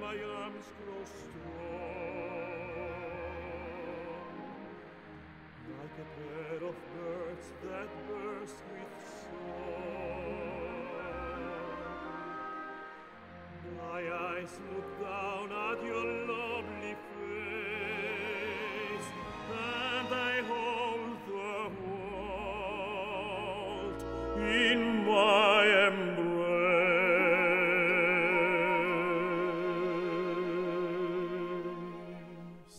my arms grow strong, like a pair of birds that burst with song. My eyes look down at your lovely face, and I hold the world in my embrace.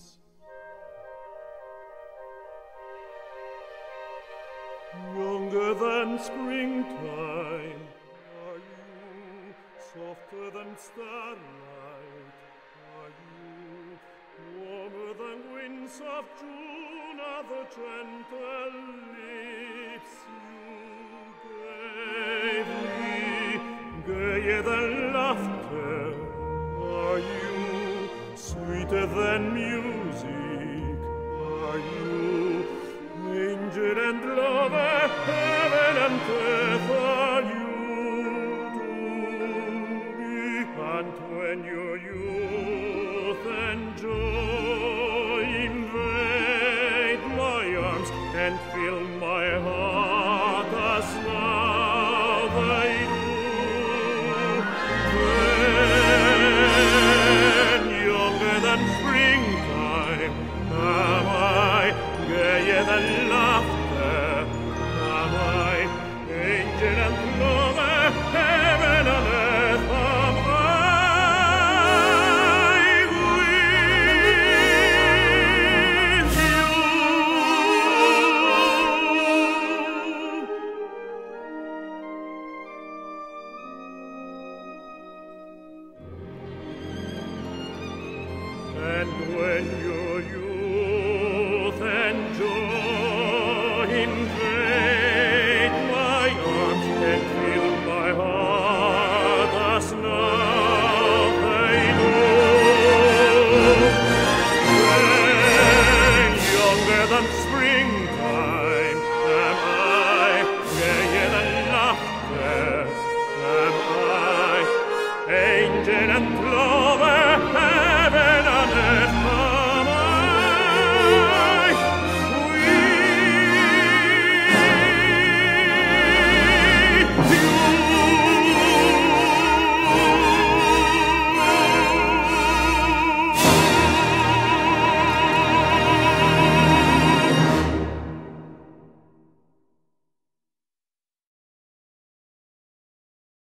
Younger than springtime are you, softer than starlight are you, warmer than winds of June are the gentle lips you gave me. Gayer than laughter are you, sweeter than music